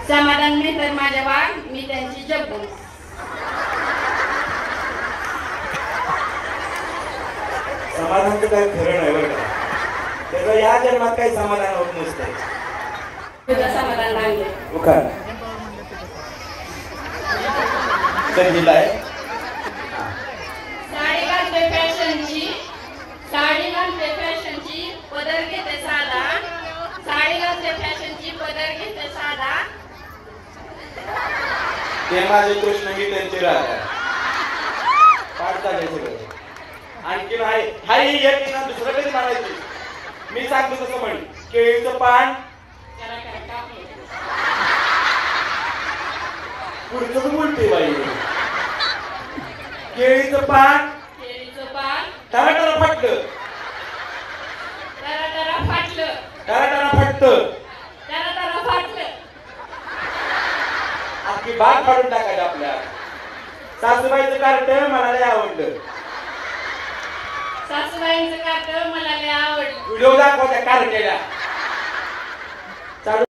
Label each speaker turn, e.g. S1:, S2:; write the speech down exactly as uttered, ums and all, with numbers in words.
S1: समाधान नाही तर माझ्या वाघ मी त्यांची जप्पू.
S2: समाधानचं काय खरं नाही बरं का. त्याचं या जन्मात काही समाधान होत नसतं.
S1: तुझं समाधान लागले
S2: उखाण संगीला आहे.
S1: साडी घालते फॅशनची, साडी घालते फॅशनची, पदर घेते साधा, साडी घालते फॅशनची, पदर घेते साधा.
S2: ते माझे कृष्ण ही त्यांची राधा पाडता घ्यायचं सगळं. आणखीन आहे हाय एक ना दुसरं कधी म्हणायची. मी सांगतो तसं म्हण. केळीचं पान पुढचं बोलते बाई. केळीचं पान
S1: केळीचं पान
S2: टरा टरा फाटलं,
S1: टरा टरा फाटलं,
S2: टरा टरा फाटतं,
S1: टरा टरा फाटलं.
S2: आपली बाग फाडून टाकायची आपल्या. सासूबाईचं कार्ट मला लय आवडलं.
S1: सासूबाईंचं कार्ट मला लय आवडलं.
S2: व्हिडिओ दाखव त्या कार्ट्याला.